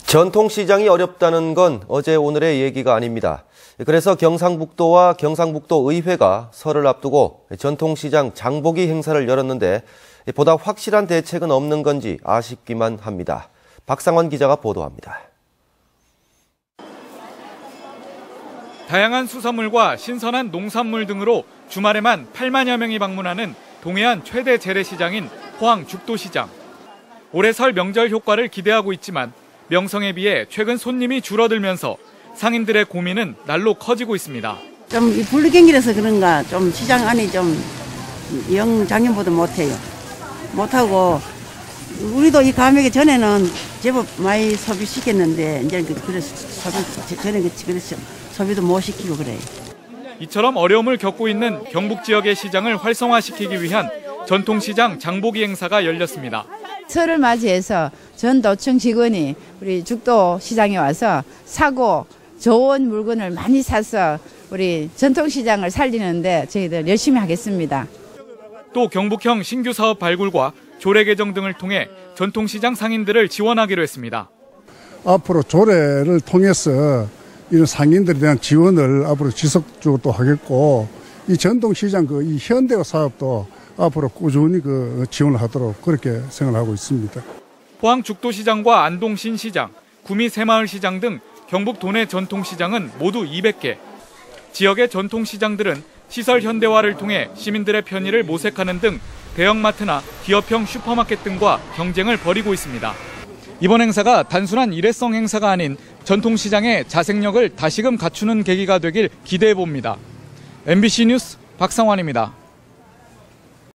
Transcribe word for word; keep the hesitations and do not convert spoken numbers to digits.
전통시장이 어렵다는 건 어제 오늘의 얘기가 아닙니다. 그래서 경상북도와 경상북도 의회가 설을 앞두고 전통시장 장보기 행사를 열었는데 보다 확실한 대책은 없는 건지 아쉽기만 합니다. 박상원 기자가 보도합니다. 다양한 수산물과 신선한 농산물 등으로 주말에만 팔만여 명이 방문하는 동해안 최대 재래시장인 포항 죽도시장. 올해 설 명절 효과를 기대하고 있지만 명성에 비해 최근 손님이 줄어들면서 상인들의 고민은 날로 커지고 있습니다. 좀 분리경기라서 그런가 좀 시장 안이 좀 영 작년보다 못해요. 못하고 우리도 이 감액에 전에는 제법 많이 소비시켰는데 이제 그래서 소비 전에 그래서 소비도 못 시키고 그래요. 이처럼 어려움을 겪고 있는 경북 지역의 시장을 활성화시키기 위한 전통시장 장보기 행사가 열렸습니다. 설을 맞이해서 전 도청 직원이 우리 죽도 시장에 와서 사고 좋은 물건을 많이 사서 우리 전통시장을 살리는데 저희들 열심히 하겠습니다. 또 경북형 신규 사업 발굴과 조례 개정 등을 통해 전통시장 상인들을 지원하기로 했습니다. 앞으로 조례를 통해서 이런 상인들에 대한 지원을 앞으로 지속적으로 또 하겠고, 이 전통시장 그 이 현대화 사업도 앞으로 꾸준히 그 지원을 하도록 그렇게 생각하고 있습니다. 포항 죽도시장과 안동 신시장, 구미 새마을시장 등 경북 도내 전통시장은 모두 이백 개. 지역의 전통시장들은 시설 현대화를 통해 시민들의 편의를 모색하는 등 대형마트나 기업형 슈퍼마켓 등과 경쟁을 벌이고 있습니다. 이번 행사가 단순한 일회성 행사가 아닌 전통시장의 자생력을 다시금 갖추는 계기가 되길 기대해 봅니다. 엠비씨 뉴스 박상환입니다.